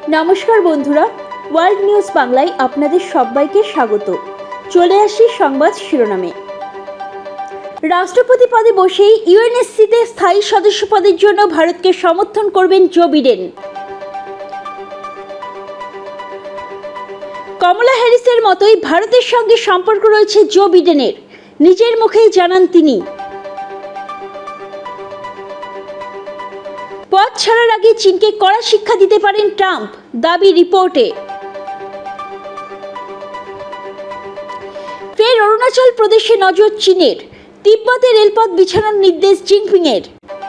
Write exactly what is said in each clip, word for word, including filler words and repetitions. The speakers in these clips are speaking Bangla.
নমস্কার বন্ধুরা, ওয়ার্ল্ড নিউজ বাংলায় আপনাদের সবাইকে স্বাগত। চলে আসি সংবাদ শিরোনামে। রাষ্ট্রপতি পদে বসেই ইউএনএসসিতে স্থায়ী সদস্য পদের জন্য ভারতকে সমর্থন করবেন জো বিডেন। কমলা হ্যারিসের মতোই ভারতের সঙ্গে সম্পর্ক রয়েছে জো বিডেনের, নিজের মুখেই জানান তিনি। পদ ছাড়ার আগে চীনকে কড়া শিক্ষা দিতে পারেন ট্রাম্প, দাবি রিপোর্টে। ফের অরুণাচল প্রদেশে নজর চীনের, তিব্বতে রেলপথ বিছানোর নির্দেশ জিনপিংয়ের।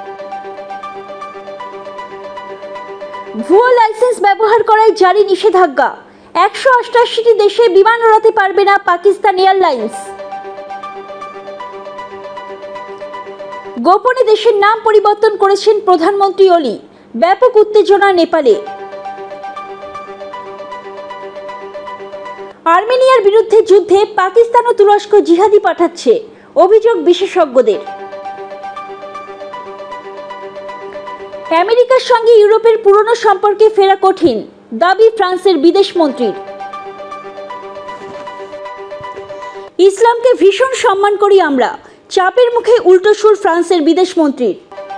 ভুয়ো লাইসেন্স ব্যবহার করায় জারি নিষেধাজ্ঞা, একশো অষ্টাশিটি দেশে বিমান উড়াতে পারবে না পাকিস্তান এয়ারলাইন্স। গোপনে দেশের নাম পরিবর্তন করেছেন প্রধানমন্ত্রী ওলি, ব্যাপক উত্তেজনা নেপালে। আর্মেনিয়ার বিরুদ্ধে যুদ্ধে পাকিস্তান ও তুরস্ক জিহাদি পাঠাচ্ছে, অভিযোগ বিশেষজ্ঞদের। আমেরিকার সঙ্গে ইউরোপের পুরনো সম্পর্কে ফেরা কঠিন, দাবি ফ্রান্সের বিদেশ মন্ত্রীর। ইসলামকে ভীষণ সম্মান করি আমরা, চাপের মুখে উল্টো সুর ফ্রান্সের বিদেশ মন্ত্রীর।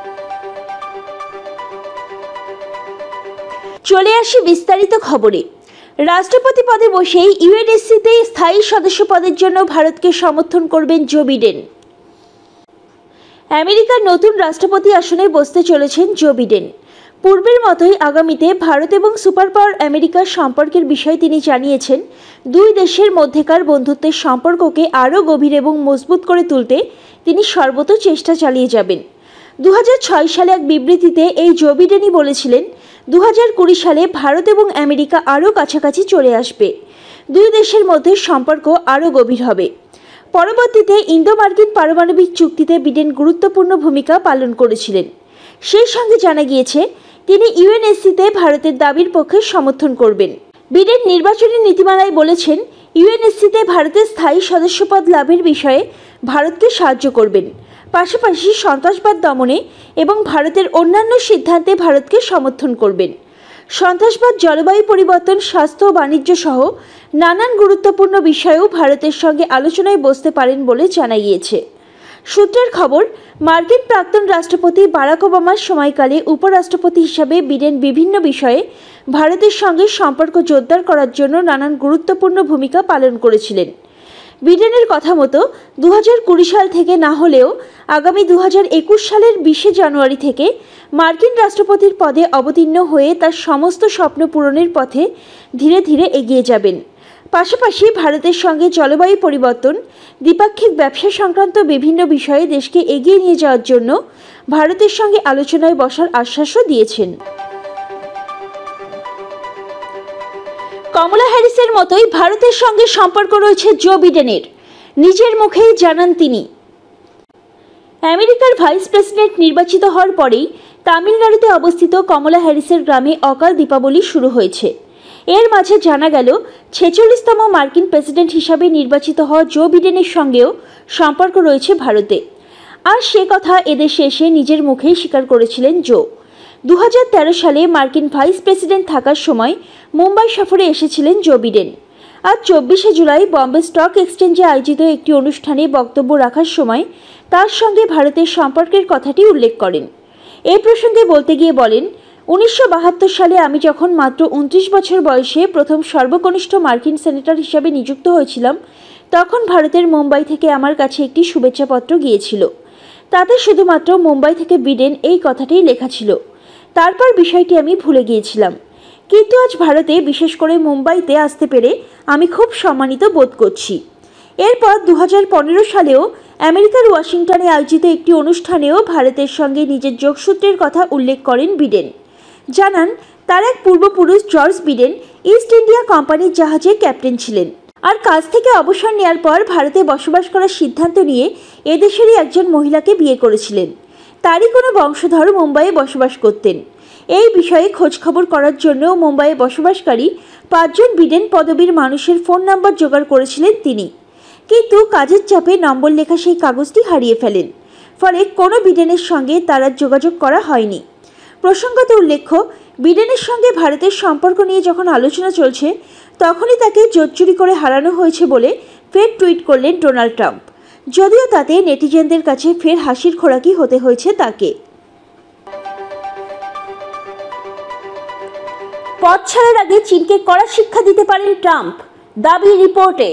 চলে আসি বিস্তারিত খবরে। রাষ্ট্রপতি পদে বসেই ইউএনএসসিতে স্থায়ী সদস্য পদের জন্য ভারতকে সমর্থন করবেন জো বিডেন। আমেরিকার নতুন রাষ্ট্রপতি আসনে বসতে চলেছেন জো বিডেন। পূর্বের মতোই আগামীতে ভারত এবং সুপার পাওয়ার আমেরিকার সম্পর্কের বিষয়ে তিনি জানিয়েছেন, দুই দেশের মধ্যেকার বন্ধুত্বের সম্পর্ককে আরও গভীর এবং মজবুত করে তুলতে তিনি সর্বত চেষ্টা চালিয়ে যাবেন। দু হাজার ছয় সালে এক বিবৃতিতে এই জো বিডেনই বলেছিলেন, দু হাজার কুড়ি সালে ভারত এবং আমেরিকা আরও কাছাকাছি চলে আসবে, দুই দেশের মধ্যে সম্পর্ক আরও গভীর হবে। পরবর্তীতে ইন্দো মার্কিন পারমাণবিক চুক্তিতে বিডেন গুরুত্বপূর্ণ ভূমিকা পালন করেছিলেন। সেই সঙ্গে জানা গিয়েছে, তিনি ইউএনএসসিতে ভারতের দাবির পক্ষে সমর্থন করবেন। বিডেন নির্বাচনী নীতিমালায় বলেছেন, ইউএনএসসিতে ভারতের স্থায়ী সদস্যপদ লাভের বিষয়ে ভারতকে সাহায্য করবেন, পাশাপাশি সন্ত্রাসবাদ দমনে এবং ভারতের অন্যান্য সিদ্ধান্তে ভারতকে সমর্থন করবেন। সন্ত্রাসবাদ, জলবায়ু পরিবর্তন, স্বাস্থ্য ও বাণিজ্য সহ নানান গুরুত্বপূর্ণ বিষয়েও ভারতের সঙ্গে আলোচনায় বসতে পারেন বলে জানা গিয়েছে। সূত্রের খবর, মার্কিন প্রাক্তন রাষ্ট্রপতি বারাক ওবামার সময়কালে উপরাষ্ট্রপতি হিসাবে বিডেন বিভিন্ন বিষয়ে ভারতের সঙ্গে সম্পর্ক জোরদার করার জন্য নানান গুরুত্বপূর্ণ ভূমিকা পালন করেছিলেন। বিডেনের কথা মতো দু হাজার কুড়ি সাল থেকে না হলেও আগামী দু হাজার একুশ সালের বিশে জানুয়ারি থেকে মার্কিন রাষ্ট্রপতির পদে অবতীর্ণ হয়ে তার সমস্ত স্বপ্ন পূরণের পথে ধীরে ধীরে এগিয়ে যাবেন। পাশাপাশি ভারতের সঙ্গে জলবায়ু পরিবর্তন, দ্বিপাক্ষিক ব্যবসা সংক্রান্ত বিভিন্ন বিষয়ে দেশকে এগিয়ে নিয়ে যাওয়ার জন্য ভারতের সঙ্গে আলোচনায় বসার আশ্বাসও দিয়েছেন। কমলা হ্যারিসের মতোই ভারতের সঙ্গে সম্পর্ক রয়েছে জো বিডেনের, নিজের মুখেই জানান তিনি। আমেরিকার ভাইস প্রেসিডেন্ট নির্বাচিত হওয়ার পরেই তামিলনাড়ুতে অবস্থিত কমলা হ্যারিসের গ্রামে অকাল দীপাবলি শুরু হয়েছে। এর মাঝে জানা গেল, ছেচল্লিশতম মার্কিন প্রেসিডেন্ট হিসাবে নির্বাচিত হওয়া জো বিডেনের সঙ্গেও সম্পর্ক রয়েছে ভারতে। আর সে কথা এদেশে এসে নিজের মুখেই স্বীকার করেছিলেন জো। দু হাজার তেরো সালে মার্কিন ভাইস প্রেসিডেন্ট থাকার সময় মুম্বাই সফরে এসেছিলেন জো বিডেন। আজ চব্বিশে জুলাই বম্বে স্টক এক্সচেঞ্জে আয়োজিত একটি অনুষ্ঠানে বক্তব্য রাখার সময় তার সঙ্গে ভারতের সম্পর্কের কথাটি উল্লেখ করেন। এই প্রসঙ্গে বলতে গিয়ে বলেন, উনিশশো বাহাত্তর সালে আমি যখন মাত্র উনত্রিশ বছর বয়সে প্রথম সর্বকনিষ্ঠ মার্কিন সেনেটর হিসাবে নিযুক্ত হয়েছিলাম, তখন ভারতের মুম্বাই থেকে আমার কাছে একটি শুভেচ্ছাপত্র গিয়েছিল। তাতে শুধুমাত্র মুম্বাই থেকে বিডেন এই কথাটিই লেখা ছিল। তারপর বিষয়টি আমি ভুলে গিয়েছিলাম, কিন্তু আজ ভারতে, বিশেষ করে মুম্বাইতে আসতে পেরে আমি খুব সম্মানিত বোধ করছি। এরপর দু হাজার পনেরো সালেও আমেরিকার ওয়াশিংটনে আয়োজিত একটি অনুষ্ঠানেও ভারতের সঙ্গে নিজের যোগসূত্রের কথা উল্লেখ করেন বিডেন। জানান, তার এক পূর্বপুরুষ জর্জ বিডেন ইস্ট ইন্ডিয়া কোম্পানির জাহাজের ক্যাপ্টেন ছিলেন, আর কাজ থেকে অবসর নেওয়ার পর ভারতে বসবাস করার সিদ্ধান্ত নিয়ে এদেশেরই একজন মহিলাকে বিয়ে করেছিলেন। তারই কোনো বংশধর মুম্বাইয়ে বসবাস করতেন। এই বিষয়ে খোঁজখবর করার জন্য মুম্বাইয়ে বসবাসকারী পাঁচজন বিডেন পদবীর মানুষের ফোন নাম্বার জোগাড় করেছিলেন তিনি, কিন্তু কাজের চাপে নম্বর লেখা সেই কাগজটি হারিয়ে ফেলেন। ফলে কোনো বিডেনের সঙ্গে তার যোগাযোগ করা হয়নি। প্রসঙ্গত উল্লেখ্য, বিডেনের সঙ্গে ভারতের সম্পর্ক নিয়ে যখন আলোচনা চলছে তখনই তাকে জোরচুরি করে হারানো হয়েছে বলে ফের টুইট করলেন ডোনাল্ড ট্রাম্প। যদিও তাতে নেটিজেনদের কাছে ফের হাসির খোরাকি হতে হয়েছে তাকে। পথ ছাড়ার আগে চীনকে কড়া শিক্ষা দিতে পারেন ট্রাম্প, দাবি রিপোর্টে।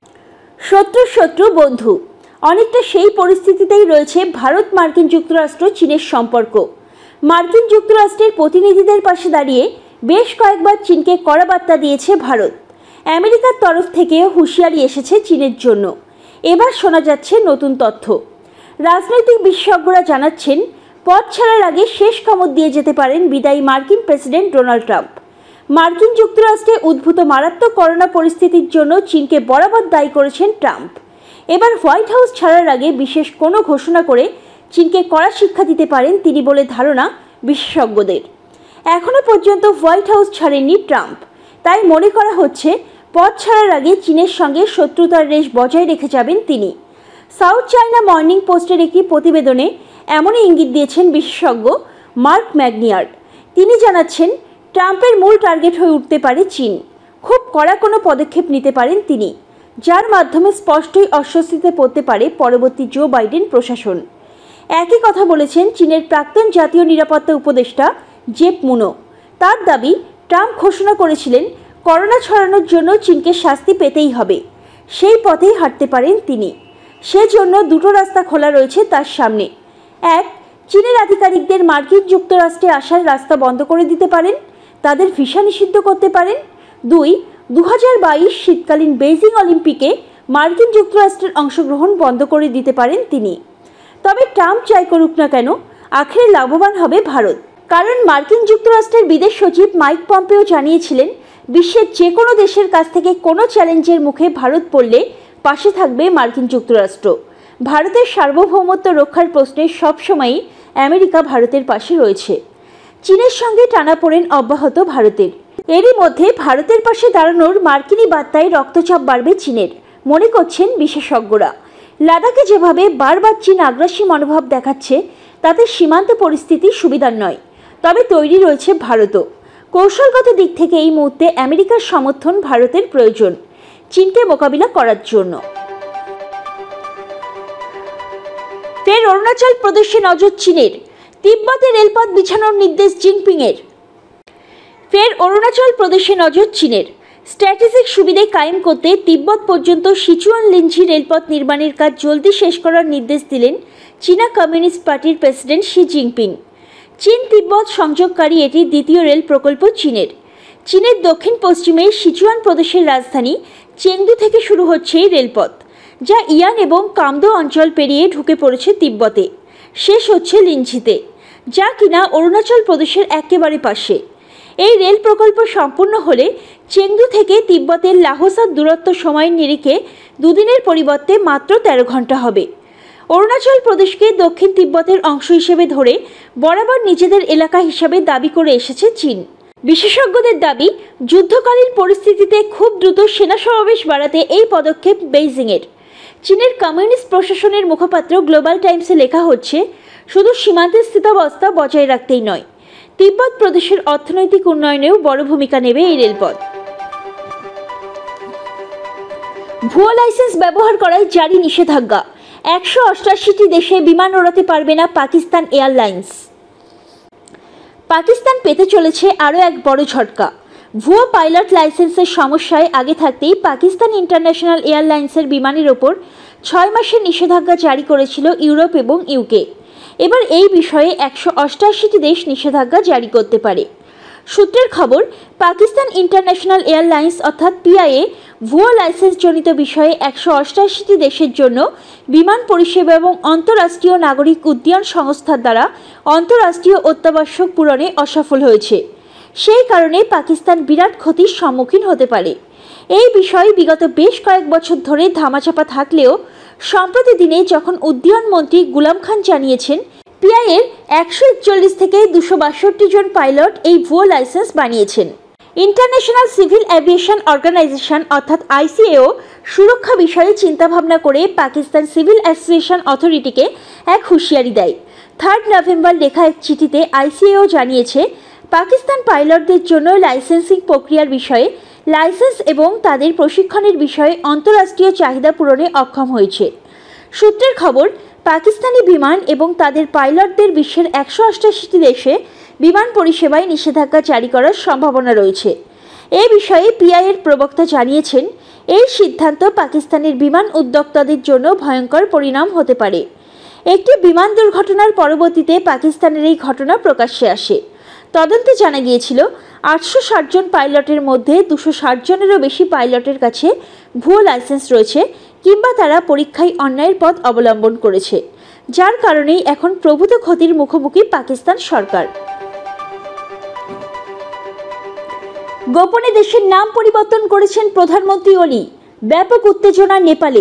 শত্রু শত্রু বন্ধু, অনেকটা সেই পরিস্থিতিতেই রয়েছে ভারত মার্কিন যুক্তরাষ্ট্র চীনের সম্পর্ক। মার্কিন যুক্তরাষ্ট্রের প্রতিনিধিদের পাশে দাঁড়িয়ে বেশ কয়েকবার চীনকে কড়া বার্তা দিয়েছে ভারত। আমেরিকার তরফ থেকেও হুঁশিয়ারি এসেছে চীনের জন্য। এবার শোনা যাচ্ছে নতুন তথ্য। রাজনৈতিক বিশেষজ্ঞরা জানাচ্ছেন, পথ ছাড়ার আগে শেষ কামড় দিয়ে যেতে পারেন বিদায়ী মার্কিন প্রেসিডেন্ট ডোনাল্ড ট্রাম্প। মার্কিন যুক্তরাষ্ট্রে উদ্ভূত মারাত্মক করোনা পরিস্থিতির জন্য চীনকে বরাবর দায়ী করেছেন ট্রাম্প। এবার হোয়াইট হাউস ছাড়ার আগে বিশেষ কোনো ঘোষণা করে চীনকে কড়া শিক্ষা দিতে পারেন তিনি বলে ধারণা বিশেষজ্ঞদের। এখনও পর্যন্ত হোয়াইট হাউস ছাড়েননি ট্রাম্প, তাই মনে করা হচ্ছে পথ ছাড়ার আগে চীনের সঙ্গে শত্রুতার রেশ বজায় রেখে যাবেন তিনি। সাউথ চায়না মর্নিং পোস্টের একটি প্রতিবেদনে এমনই ইঙ্গিত দিয়েছেন বিশেষজ্ঞ মার্ক ম্যাগনিয়ার্ড। তিনি জানাচ্ছেন, ট্রাম্পের মূল টার্গেট হয়ে উঠতে পারে চীন। খুব কড়া কোনো পদক্ষেপ নিতে পারেন তিনি, যার মাধ্যমে স্পষ্টই অস্বস্তিতে পড়তে পারে পরবর্তী জো বাইডেন প্রশাসন। একই কথা বলেছেন চীনের প্রাক্তন জাতীয় নিরাপত্তা উপদেষ্টা জেপ মুনো। তার দাবি, ট্রাম্প ঘোষণা করেছিলেন করোনা ছড়ানোর জন্য চীনকে শাস্তি পেতেই হবে। সেই পথেই হাঁটতে পারেন তিনি। সেজন্য দুটো রাস্তা খোলা রয়েছে তার সামনে। এক, চীনের আধিকারিকদের মার্কিন যুক্তরাষ্ট্রে আসার রাস্তা বন্ধ করে দিতে পারেন, তাদের ভিসা নিষিদ্ধ করতে পারেন। দুই, দু হাজার বাইশ শীতকালীন বেইজিং অলিম্পিকে মার্কিন যুক্তরাষ্ট্রের অংশগ্রহণ বন্ধ করে দিতে পারেন তিনি। তবে ট্রাম্প যাই করুক না কেন, আখেরে লাভবান হবে ভারত। কারণ মার্কিন যুক্তরাষ্ট্রের বিদেশ সচিব মাইক পম্পেও জানিয়েছিলেন, বিশ্বের যে কোনো দেশের কাছ থেকে কোনো চ্যালেঞ্জের মুখে ভারত পড়লে পাশে থাকবে মার্কিন যুক্তরাষ্ট্র। ভারতের সার্বভৌমত্ব রক্ষার প্রশ্নে সবসময়ই আমেরিকা ভারতের পাশে রয়েছে। চীনের সঙ্গে টানাপোড়েন অব্যাহত ভারতের। এরই মধ্যে ভারতের পাশে দাঁড়ানোর মার্কিনী বার্তায় রক্তচাপ বাড়বে চীনের, মনে করছেন বিশেষজ্ঞরা। লাদাখে যেভাবে বারবার চীন আগ্রাসী মনোভাব দেখাচ্ছে, তাতে সীমান্ত পরিস্থিতি সুবিধার নয়। তবে তৈরি রয়েছে ভারতও। কৌশলগত দিক থেকে এই মুহূর্তে আমেরিকার সমর্থন ভারতের প্রয়োজন চীনকে মোকাবিলা করার জন্য। ফের অরুণাচল প্রদেশে নজর চীনের, তিব্বতে রেলপথ বিছানোর নির্দেশ জিনপিংয়ের। ফের অরুণাচল প্রদেশে নজর চীনের। স্ট্র্যাটেজিক সুবিধে কায়েম করতে তিব্বত পর্যন্ত সিচুয়ান লিঞ্জি রেলপথ নির্মাণের কাজ জলদি শেষ করার নির্দেশ দিলেন চীনা কমিউনিস্ট পার্টির প্রেসিডেন্ট শি জিনপিং। চীন তিব্বত সংযোগকারী এটি দ্বিতীয় রেল প্রকল্প চীনের। চীনের দক্ষিণ পশ্চিমে সিচুয়ান প্রদেশের রাজধানী চেংদু থেকে শুরু হচ্ছে এই রেলপথ, যা ইয়ান এবং কামদো অঞ্চল পেরিয়ে ঢুকে পড়েছে তিব্বতে, শেষ হচ্ছে লিঞ্জিতে, যা কিনা অরুণাচল প্রদেশের একেবারে পাশে। এই রেল প্রকল্প সম্পূর্ণ হলে চেংদু থেকে তিব্বতের লাহোসার দূরত্ব সময়ের নিরিখে দুদিনের পরিবর্তে মাত্র তেরো ঘন্টা হবে। অরুণাচল প্রদেশকে দক্ষিণ তিব্বতের অংশ হিসেবে ধরে বরাবর নিজেদের এলাকা হিসাবে দাবি করে এসেছে চীন। বিশেষজ্ঞদের দাবি, যুদ্ধকালীন পরিস্থিতিতে খুব দ্রুত সেনা সমাবেশ বাড়াতে এই পদক্ষেপ বেইজিংয়ের। চীনের কমিউনিস্ট প্রশাসনের মুখপাত্র গ্লোবাল টাইমসে লেখা হচ্ছে, শুধু সীমান্তের স্থিতাবস্থা বজায় রাখতেই নয়, তিব্বত প্রদেশের অর্থনৈতিক উন্নয়নেও বড় ভূমিকা নেবে এই রেলপথ। ভুয়া লাইসেন্স ব্যবহার করায় জারি নিষেধাজ্ঞা, একশো অষ্টাশিটি দেশে বিমান ওড়াতে পারবে না পাকিস্তান এয়ারলাইন্স। পাকিস্তান পেতে চলেছে আরও এক বড় ঝটকা। ভুয়া পাইলট লাইসেন্সের সমস্যায় আগে থাকতেই পাকিস্তান ইন্টারন্যাশনাল এয়ারলাইন্সের বিমানের ওপর ছয় মাসের নিষেধাজ্ঞা জারি করেছিল ইউরোপ এবং ইউকে। এবার এই বিষয়ে একশো অষ্টাশিটি দেশ নিষেধাজ্ঞা জারি করতে পারে। সূত্রের খবর, পাকিস্তান ইন্টারন্যাশনাল এয়ারলাইন্স অর্থাৎ পিআইএ ভুয়া লাইসেন্সজনিত বিষয়ে একশো অষ্টাশিটি দেশের জন্য বিমান পরিষেবা এবং আন্তঃরাষ্ট্রীয় নাগরিক উড্ডয়ন সংস্থার দ্বারা আন্তঃরাষ্ট্রীয় অত্যাবশ্যক পূরণে অসফল হয়েছে। সেই কারণে পাকিস্তান বিরাট ক্ষতির সম্মুখীন হতে পারে। এই বিষয়ে বিগত বেশ কয়েক বছর ধরে ধামাচাপা থাকলেও সম্প্রতি দিনে যখন উড্ডয়ন মন্ত্রী গুলাম খান জানিয়েছেন, পিআইএর একশো একচল্লিশ থেকে দুশো বাষট্টি জন পাইলট এই ভুয়ো লাইসেন্স বানিয়েছেন। ইন্টারন্যাশনাল সিভিল অ্যাভিয়েশন অর্গানাইজেশন অর্থাৎ আইসিএও সুরক্ষা বিষয়ে চিন্তাভাবনা করে পাকিস্তান সিভিল অ্যাভিয়েশন অথরিটিকে এক হুঁশিয়ারি দেয়। থার্ড নভেম্বর লেখা এক চিঠিতে আইসিএও জানিয়েছে, পাকিস্তান পাইলটদের জন্য লাইসেন্সিং প্রক্রিয়ার বিষয়ে লাইসেন্স এবং তাদের প্রশিক্ষণের বিষয়ে আন্তঃরাষ্ট্রীয় চাহিদা পূরণে অক্ষম হয়েছে। সূত্রের খবর, পাকিস্তানি বিমান এবং তাদের পাইলটদের বিশ্বের একশো অষ্টাশিটি দেশে বিমান পরিষেবায় নিষেধাজ্ঞা জারি করার সম্ভাবনা রয়েছে। এ বিষয়ে পিআইয়ের প্রবক্তা জানিয়েছেন, এই সিদ্ধান্ত পাকিস্তানের বিমান উদ্যোক্তাদের জন্য ভয়ঙ্কর পরিণাম হতে পারে। একটি বিমান দুর্ঘটনার পরবর্তীতে পাকিস্তানের এই ঘটনা প্রকাশ্যে আসে। তদন্তে জানা গিয়েছিল, আটশো ষাট জন পাইলটের মধ্যে দুশো ষাট জনেরও বেশি পাইলটের কাছে ভুয়ো লাইসেন্স রয়েছে কিংবা তারা পরীক্ষায় অন্যায়ের পথ অবলম্বন করেছে, যার কারণেই এখন প্রভূত ক্ষতির মুখোমুখি পাকিস্তান সরকার। গোপনে দেশের নাম পরিবর্তন করেছেন প্রধানমন্ত্রী ওলি, ব্যাপক উত্তেজনা নেপালে।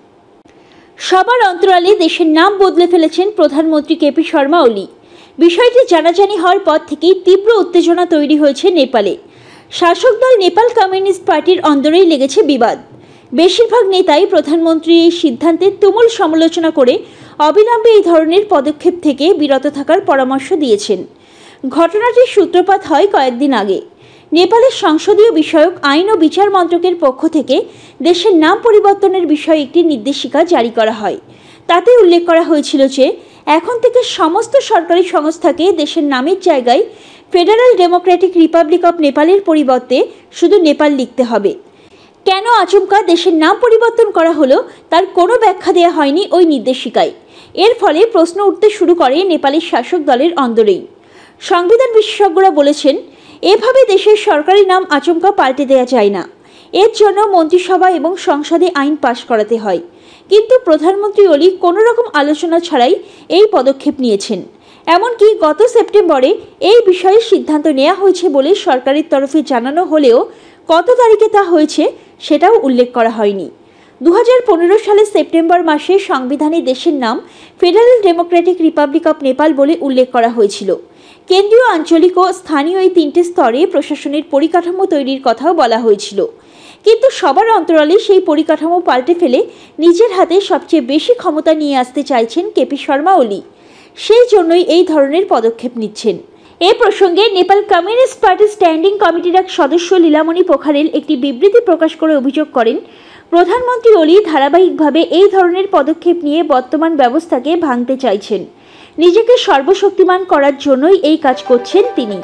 সবার অন্তরালে দেশের নাম বদলে ফেলেছেন প্রধানমন্ত্রী কেপি শর্মা ওলি। বিষয়টি জানাজানি হওয়ার পর থেকেই তীব্র উত্তেজনা তৈরি হয়েছে নেপালে। শাসক দল নেপাল কমিউনিস্ট পার্টির অন্দরেই লেগেছে বিবাদ। বেশিরভাগ নেতাই প্রধানমন্ত্রীর এই সিদ্ধান্তের তুমুল সমালোচনা করে অবিলম্বে এই ধরনের পদক্ষেপ থেকে বিরত থাকার পরামর্শ দিয়েছেন। ঘটনাটির সূত্রপাত হয় কয়েকদিন আগে। নেপালের সংসদীয় বিষয়ক আইন ও বিচার মন্ত্রকের পক্ষ থেকে দেশের নাম পরিবর্তনের বিষয়ে একটি নির্দেশিকা জারি করা হয়। তাতে উল্লেখ করা হয়েছিল যে এখন থেকে সমস্ত সরকারি সংস্থাকে দেশের নামের জায়গায় ফেডারেল ডেমোক্রেটিক রিপাবলিক অব নেপালের পরিবর্তে শুধু নেপাল লিখতে হবে। কেন আচমকা দেশের নাম পরিবর্তন করা হলো তার কোনো ব্যাখ্যা দেওয়া হয়নি ওই নির্দেশিকায়। এর ফলে প্রশ্ন উঠতে শুরু করে নেপালের শাসক দলের অন্দরেই। সংবিধান বিশেষজ্ঞরা বলেছেন, এভাবে দেশের সরকারি নাম আচমকা পাল্টে দেওয়া যায় না। এর জন্য মন্ত্রিসভা এবং সংসদে আইন পাশ করাতে হয়। কিন্তু প্রধানমন্ত্রী ওলি কোনো রকম আলোচনা ছাড়াই এই পদক্ষেপ নিয়েছেন। এমনকি গত সেপ্টেম্বরে এই বিষয়ে সিদ্ধান্ত নেওয়া হয়েছে বলে সরকারের তরফে জানানো হলেও কত তারিখে তা হয়েছে সেটাও উল্লেখ করা হয়নি। দু হাজার পনেরো সালের সেপ্টেম্বর মাসে সংবিধানে দেশের নাম federal democratic republic of Nepal বলে উল্লেখ করা হয়েছিল। কেন্দ্রীয়, আঞ্চলিক ও স্থানীয় এই তিনটে স্তরে প্রশাসনের পরিকাঠামো তৈরির কথাও বলা হয়েছিল। কিন্তু সবার অন্তরালে সেই পরিকাঠামো পাল্টে ফেলে নিজের হাতে সবচেয়ে বেশি ক্ষমতা নিয়ে আসতে চাইছেন কেপি শর্মা ওলি। সেই জন্যই এই ধরনের পদক্ষেপ নিচ্ছেন। এ প্রসঙ্গে নেপাল কমিউনিস্ট পার্টি স্ট্যান্ডিং কমিটির এক সদস্য লীলামণি পোখারেল একটি বিবৃতি প্রকাশ করে অভিযোগ করেন, প্রধানমন্ত্রী ওলি ধারাবাহিকভাবে এই ধরনের পদক্ষেপ নিয়ে বর্তমান ব্যবস্থাকে ভাঙতে চাইছেন। নিজেকে সর্বশক্তিমান করার জন্যই এই কাজ করছেন তিনি।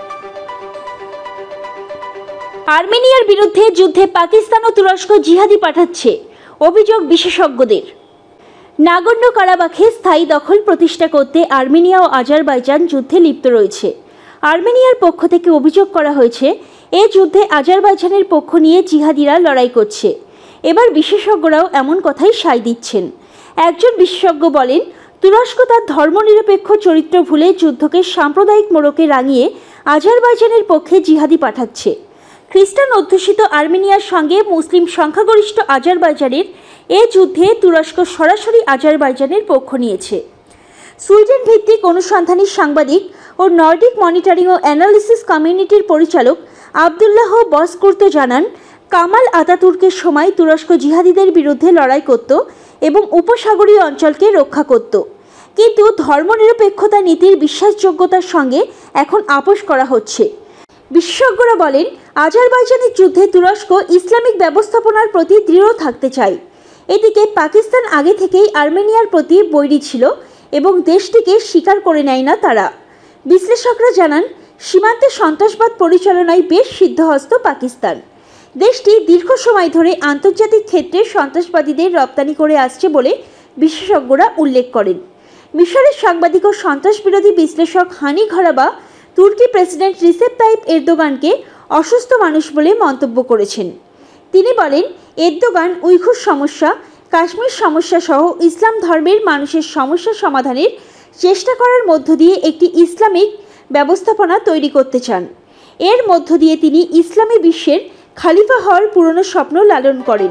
আর্মেনিয়ার বিরুদ্ধে যুদ্ধে পাকিস্তান ও তুরস্ক জিহাদি পাঠাচ্ছে, অভিযোগ বিশেষজ্ঞদের। নাগর্নো কারাবাখে স্থায়ী দখল প্রতিষ্ঠা করতে আর্মেনিয়া ও আজারবাইজান যুদ্ধে লিপ্ত রয়েছে। আর্মেনিয়ার পক্ষ থেকে অভিযোগ করা হয়েছে, এ যুদ্ধে আজারবাইজানের পক্ষ নিয়ে জিহাদিরা লড়াই করছে। এবার বিশেষজ্ঞরাও এমন কথাই সায় দিচ্ছেন। একজন বিশেষজ্ঞ বলেন, তুরস্ক তার ধর্মনিরপেক্ষ চরিত্র ভুলে যুদ্ধকে সাম্প্রদায়িক মোড়কে রাঙিয়ে আজারবাইজানের পক্ষে জিহাদি পাঠাচ্ছে। খ্রিস্টান অধ্যুষিত আর্মেনিয়ার সঙ্গে মুসলিম সংখ্যাগরিষ্ঠ আজারবাইজানের এ যুদ্ধে তুরস্ক সরাসরি আজারবাইজানের পক্ষ নিয়েছে। সুইডেন ভিত্তিক অনুসন্ধানী সাংবাদিক ও নর্ডিক মনিটরিং ও অ্যানালিসিস কমিউনিটির পরিচালক আবদুল্লাহ বসকুর্ত জানান, কামাল আতাতুর্কের সময় তুরস্ক জিহাদিদের বিরুদ্ধে লড়াই করত এবং উপসাগরীয় অঞ্চলকে রক্ষা করত। কিন্তু ধর্মনিরপেক্ষতা নীতির বিশ্বাসযোগ্যতার সঙ্গে এখন আপোষ করা হচ্ছে। বিশেষজ্ঞরা বলেন, আজারবাইজানের যুদ্ধে তুরস্ক ইসলামিক ব্যবস্থাপনার প্রতি দৃঢ় থাকতে চায়। এদিকে পাকিস্তান আগে থেকেই আর্মেনিয়ার প্রতি বৈরী ছিল এবং দেশটিকে স্বীকার করে নেয় না তারা। বিশ্লেষকরা জানান, সীমান্তে সন্ত্রাসবাদ পরিচালনায় বেশ সিদ্ধহস্ত পাকিস্তান। দেশটি দীর্ঘ সময় ধরে আন্তর্জাতিক ক্ষেত্রে সন্ত্রাসবাদীদের রপ্তানি করে আসছে বলে বিশেষজ্ঞরা উল্লেখ করেন। মিশরের সাংবাদিক ও সন্ত্রাসবিরোধী বিশ্লেষক হানি ঘরাবা তুর্কি প্রেসিডেন্ট রিসেপ তাইপ এরদোগানকে অসুস্থ মানুষ বলে মন্তব্য করেছেন। তিনি বলেন, এরদোগান উইঘুর সমস্যা, কাশ্মীর সমস্যা সহ ইসলাম ধর্মের মানুষের সমস্যা সমাধানের চেষ্টা করার মধ্য দিয়ে একটি ইসলামিক ব্যবস্থাপনা তৈরি করতে চান। এর মধ্য দিয়ে তিনি ইসলামী বিশ্বের খালিফা হওয়ার পুরনো স্বপ্ন লালন করেন।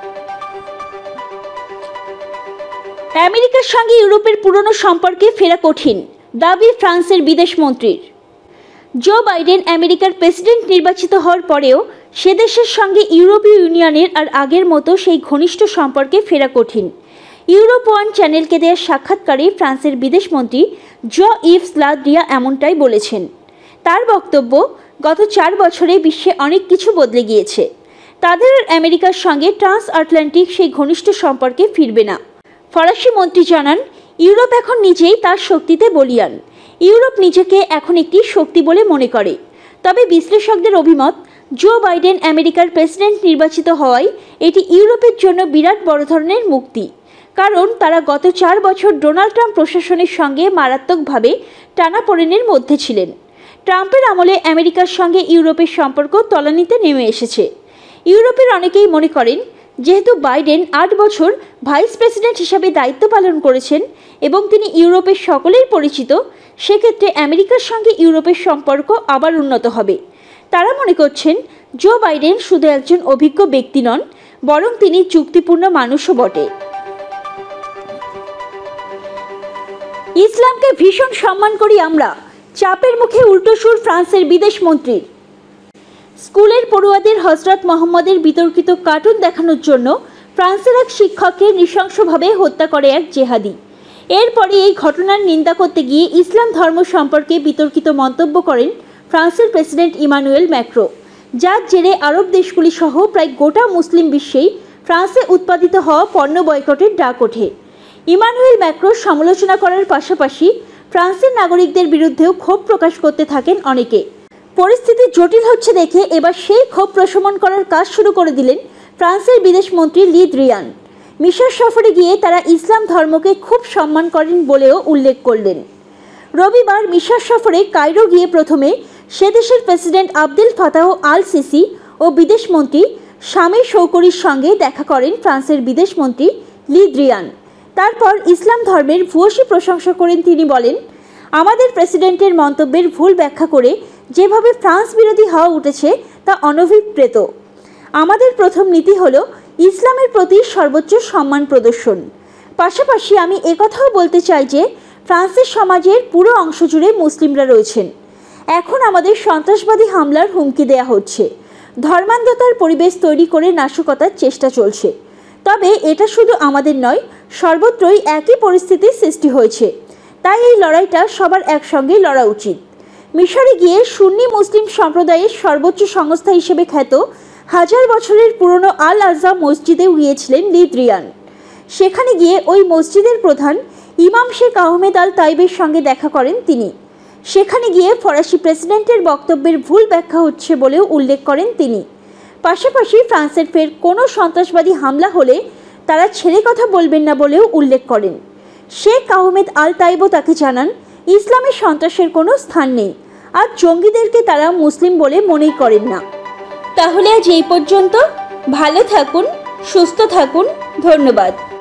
আমেরিকার সঙ্গে ইউরোপের পুরনো সম্পর্কে ফেরা কঠিন, দাবি ফ্রান্সের বিদেশ মন্ত্রীর। জো বাইডেন আমেরিকার প্রেসিডেন্ট নির্বাচিত হওয়ার পরেও সে দেশের সঙ্গে ইউরোপীয় ইউনিয়নের আর আগের মতো সেই ঘনিষ্ঠ সম্পর্কে ফেরা কঠিন। ইউরোপ ওয়ান চ্যানেলকে দেওয়া সাক্ষাৎকারে ফ্রান্সের বিদেশমন্ত্রী জ ইভস লা দ্রিয়া এমনটাই বলেছেন। তার বক্তব্য, গত চার বছরে বিশ্বে অনেক কিছু বদলে গিয়েছে। তাদের আর আমেরিকার সঙ্গে ট্রান্স আটলান্টিক সেই ঘনিষ্ঠ সম্পর্কে ফিরবে না। ফরাসি মন্ত্রী জানান, ইউরোপ এখন নিজেই তার শক্তিতে বলীয়ান। ইউরোপ নিজেকে এখন একটি শক্তি বলে মনে করে। তবে বিশ্লেষকদের অভিমত, জো বাইডেন আমেরিকার প্রেসিডেন্ট নির্বাচিত হওয়ায় এটি ইউরোপের জন্য বিরাট বড় ধরনের মুক্তি। কারণ তারা গত চার বছর ডোনাল্ড ট্রাম্প প্রশাসনের সঙ্গে মারাত্মকভাবে টানাপোড়েনের মধ্যে ছিলেন। ট্রাম্পের আমলে আমেরিকার সঙ্গে ইউরোপের সম্পর্ক তলানিতে নেমে এসেছে। ইউরোপের অনেকেই মনে করেন, যেহেতু বাইডেন আট বছর ভাইস প্রেসিডেন্ট হিসাবে দায়িত্ব পালন করেছেন এবং তিনি ইউরোপের সকলেই পরিচিত, সেক্ষেত্রে আমেরিকার সঙ্গে ইউরোপের সম্পর্ক আবার উন্নত হবে। তারা মনে করছেন, জো বাইডেন শুধু একজন অভিজ্ঞ ব্যক্তি নন, বরং তিনি যুক্তিপূর্ণ মানুষও বটে। ইসলামকে ভীষণ সম্মান করি আমরা, চাপের মুখে উল্টো সুর ফ্রান্সের বিদেশ মন্ত্রীর। স্কুলের পড়ুয়াদের হজরত মোহাম্মদের বিতর্কিত কার্টুন দেখানোর জন্য ফ্রান্সের এক শিক্ষককে নৃশংসভাবে হত্যা করে এক জেহাদি। এরপরে এই ঘটনার নিন্দা করতে গিয়ে ইসলাম ধর্ম সম্পর্কে বিতর্কিত মন্তব্য করেন ফ্রান্সের প্রেসিডেন্ট ইমানুয়েল ম্যাক্রো, যার জেরে আরব দেশগুলি সহ প্রায় গোটা মুসলিম বিশ্বেই ফ্রান্সে উৎপাদিত হওয়া পণ্য বয়কটের ডাক ওঠে। ইমানুয়েল ম্যাক্রোর সমালোচনা করার পাশাপাশি ফ্রান্সের নাগরিকদের বিরুদ্ধেও ক্ষোভ প্রকাশ করতে থাকেন অনেকে। পরিস্থিতি জটিল হচ্ছে দেখে এবার সেই ক্ষোভ প্রশমন করার কাজ শুরু করে দিলেন ফ্রান্সের বিদেশমন্ত্রী লি দ্রিয়ান। মিশর সফরে গিয়ে তারা ইসলাম ধর্মকে খুব সম্মান করেন বলেও উল্লেখ করলেন। রবিবার মিশর সফরে কায়রো গিয়ে প্রথমে সে দেশের president Abdel Fattah al Sisi ও বিদেশমন্ত্রী শামে শৌকরির সঙ্গে দেখা করেন ফ্রান্সের বিদেশমন্ত্রী লি দ্রিয়ান। তারপর ইসলাম ধর্মের ভূয়সী প্রশংসা করেন তিনি। বলেন, আমাদের প্রেসিডেন্টের মন্তব্যের ভুল ব্যাখ্যা করে যেভাবে ফ্রান্স বিরোধী হাওয়া উঠেছে তা অনভিপ্রেত। আমাদের প্রথম নীতি হলো ইসলামের প্রতি সর্বোচ্চ সম্মান প্রদর্শন। পাশাপাশি আমি একথাও বলতে চাই যে ফ্রান্সের সমাজের পুরো অংশ জুড়ে মুসলিমরা রয়েছেন। এখন আমাদের সন্ত্রাসবাদী হামলার হুমকি দেয়া হচ্ছে, ধর্মান্ধতার পরিবেশ তৈরি করে নাশকতার চেষ্টা চলছে। তবে এটা শুধু আমাদের নয়, সর্বত্রই একই পরিস্থিতির সৃষ্টি হয়েছে। তাই এই লড়াইটা সবার একসঙ্গেই লড়া উচিত। মিশরে গিয়ে সুন্নি মুসলিম সম্প্রদায়ের সর্বোচ্চ সংস্থা হিসেবে খ্যাত হাজার বছরের পুরনো আল আজহা মসজিদেও গিয়েছিলেন লি দ্রিয়ান। সেখানে গিয়ে ওই মসজিদের প্রধান ইমাম শেখ আহমেদ আল তাইবের সঙ্গে দেখা করেন তিনি। সেখানে গিয়ে ফরাসি প্রেসিডেন্টের বক্তব্যের ভুল ব্যাখ্যা হচ্ছে বলেও উল্লেখ করেন তিনি। পাশাপাশি ফ্রান্সের ফের কোনো সন্ত্রাসবাদী হামলা হলে তারা ছেড়ে কথা বলবেন না বলেও উল্লেখ করেন। শেখ আহমেদ আল তাইবও তাকে জানান, ইসলামে সন্ত্রাসের কোনো স্থান নেই, আর জঙ্গিদেরকে তারা মুসলিম বলে মনেই করেন না। তাহলে আজ এই পর্যন্ত। ভালো থাকুন, সুস্থ থাকুন, ধন্যবাদ।